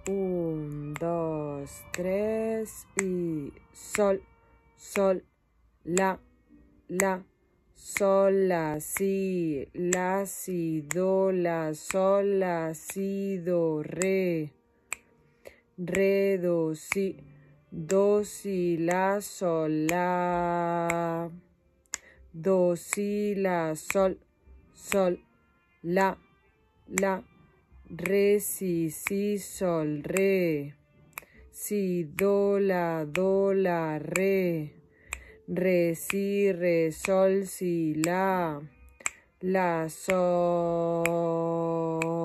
1, 2, 3 y sol, sol, la, sol, la, si, do, la, sol, la, si, do, re, do, si, la, sol, la, do, si, la, sol, la, re, si, sol, re, si, do, la, re, si, sol, si, la, sol.